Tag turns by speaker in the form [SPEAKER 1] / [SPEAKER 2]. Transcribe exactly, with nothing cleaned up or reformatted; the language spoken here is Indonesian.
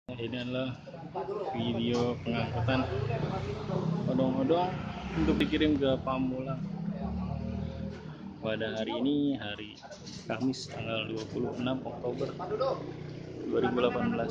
[SPEAKER 1] Ini adalah video pengangkutan odong-odong untuk dikirim ke Pamulang pada hari ini, hari Kamis tanggal dua puluh enam Oktober dua ribu delapan belas.